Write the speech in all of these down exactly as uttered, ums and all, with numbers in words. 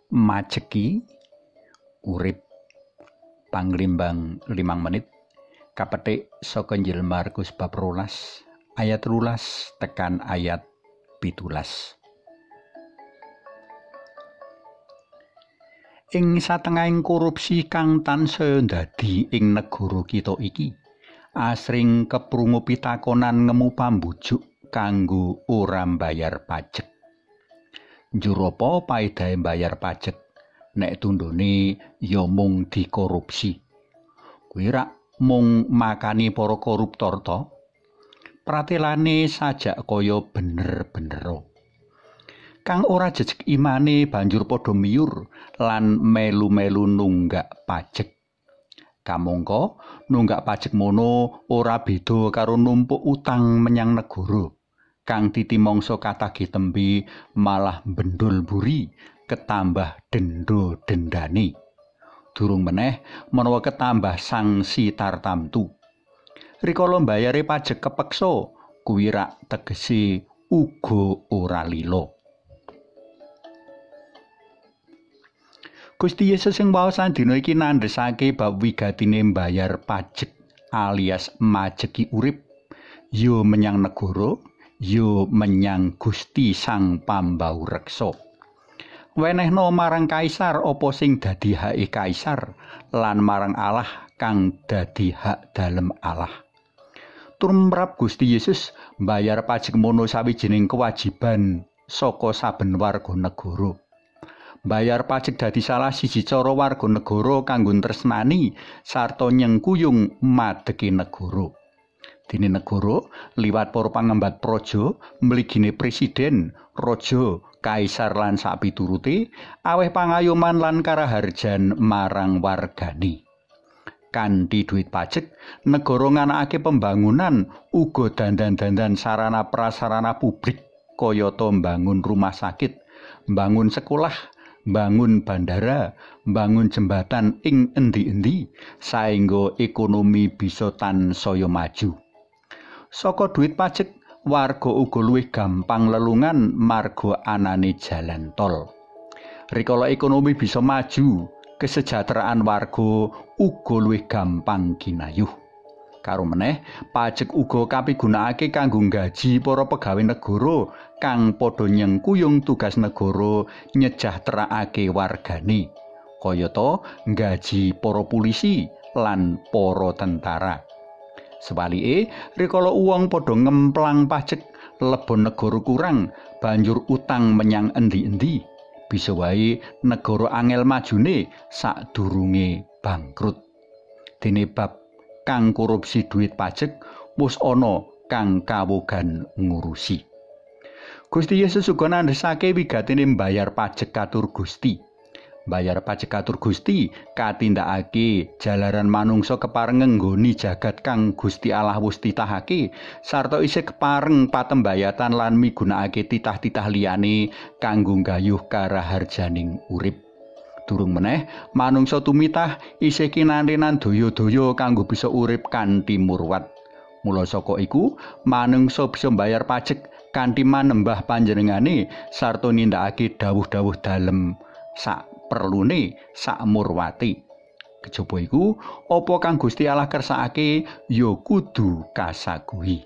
Majeki urip panglimbang limang menit kapetik saka Injil Markus bab rolas ayat telulas tekan ayat pitulas. Ing satengahing korupsi kang tansaya ndadi ing negara kita iki asring keprungu pitakonan ngemu pambujuk kanggo ora mbayar pajek. Njur apa paedahe mbayar pajek nek tundhone ya mung dikorupsi. Kuwi rak mung makani para koruptor to. Pratelane sajak kaya bener-bener. Kang ora jejeg imane banjur padha miyur lan melu-melu nunggak pajek. Kamangka nunggak pajek mono ora beda karo numpuk utang menyang negara. Kang titimangsa katagih tembe malah bendol buri ketambah denda dendane. Durung meneh menawa ketambah sanksi tartamtu. Rikala mbayare pajek kepeksa kuwi rak tegese uga ora lila. Gusti Yesus sing waosan dina iki nandhesake bab wigatine mbayar pajek alias majeki urip ya menyang negara ya menyang Gusti Sang Pambau Reksa. Wenehna marang kaisar apa sing dadi hake kaisar lan marang Allah kang dadi hak dalem Allah. Tumrap Gusti Yesus mbayar pajek mono sawijining kewajiban saka saben warga negara. Bayar pajek dadi salah siji cara warga negara kanggo tresnani sarta nyengkuyung madegi negara. Dene negara liwat para pangembat praja, mligine presiden, raja, kaisar lan sapiturute aweh pangayoman lan karaharjan marang wargane. Kanthi duit pajek, negara nganakake pembangunan uga dandan-dandan sarana prasarana publik kayata mbangun rumah sakit, mbangun sekolah, mbangun bandara, mbangun jembatan ing endi-endi saengga ekonomi bisa tansaya maju. Saka duit pajek, warga uga luwih gampang lelungan marga anane jalan tol. Rikala ekonomi bisa maju, kesejahteraan warga uga luwih gampang ginayuh. Karo meneh, pajek uga kapigunakake kanggo nggaji para pegawai negara kang padha nyengkuyung tugas negara nyejahterake wargane, kayata nggaji para polisi lan para tentara. Sebalike, rikala uwong padha ngemplang pajek, lebon negara kurang, banjur utang menyang endi-endi, bisa wae negara angel majune sadurunge bangkrut. Dene bab kang korupsi duit pajek wis ana kang kawogan ngurusi. Gusti Yesus uga nandhesake wigatine mbayar pajek katur Gusti. Bayar pajek katur Gusti katindakake jalaran manungsa kepareng nggoni jagat kang Gusti Allah wis titahake sarta isih kepareng patembayatan lan migunakake titah-titah liyane kanggo nggayuh karaharjaning urip. Durung meneh manungsa tumitah isih kinantenan daya-daya kanggo bisa urip kanthi murwat. Mula saka iku manungsa bisa mbayar pajek kanthi manembah panjenengane sarta nindakake dawuh-dawuh dalem sak perlune sak murwati. Kejaba iku apa kang Gusti Allah kersakake ya kudu kasaguhi.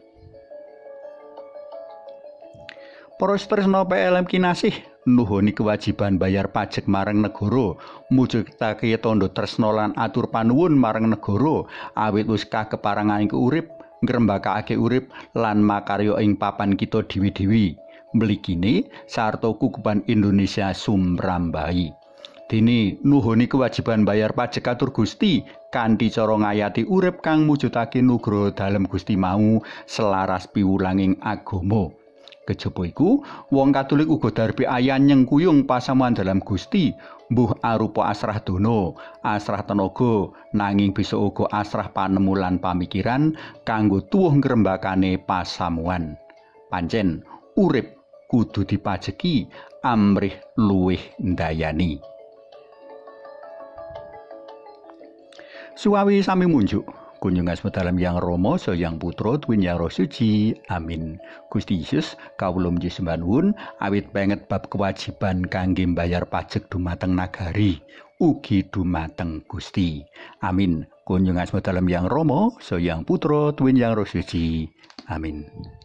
Para tresna P L M kinasih nuhuni kewajiban bayar pajek marang negara, mujudake tandha tresna lan atur panuwun marang negara awit wis kakeparenganing urip, ngrembakake urip lan makarya ing papan kita dewi-dewi. Mligine sarta kukuban Indonesia sumrambahi. Dene nuhuni kewajiban bayar pajek katur Gusti kanthi cara ngayati urip kang mujudake nugroho dalem Gusti mau selaras piwulanging agama. Kejaba iku wong Katolik uga darbe ayan nyengkuyung pasamuan dalam Gusti, mbuh arupa asrah dono, asrah tenaga, nanging bisa uga asrah panemu lan pamikiran kanggo tuwuh ngrembakane pasamuan. Pancen urip kudu dipajeki amrih luwih ndayani. Suwawi sami munjuk, kunjungan dalam yang Rama so yang Putra Twin yang Roh Suci. Amin. Gusti Yesus kawula muji sembah nuwun awit banget bab kewajiban kangge mbayar pajak dumateng nagari ugi dumateng Gusti. Amin. Kunjungan dalam yang Rama so yang Putra Twin yang Roh Suci. Amin.